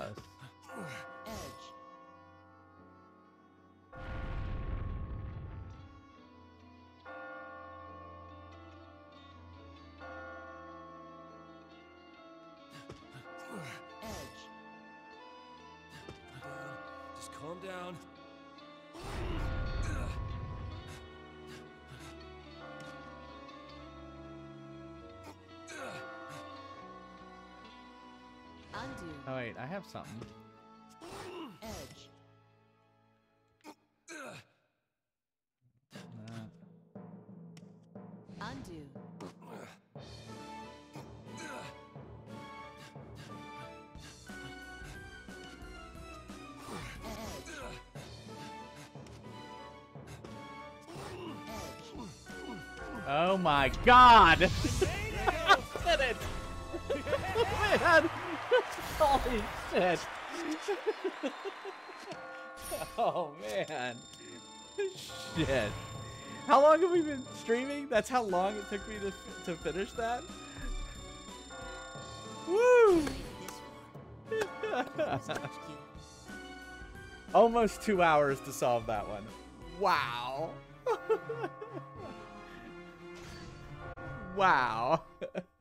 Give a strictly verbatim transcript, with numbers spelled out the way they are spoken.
us. Edge. Edge. Just calm down. Undo. Oh wait, I have something. Edge. Uh, Undo. Edge. Edge. oh my God! I did it! Man! Holy shit! oh man! Shit! How long have we been streaming? That's how long it took me to to finish that. Woo! Almost two hours to solve that one. Wow! Wow!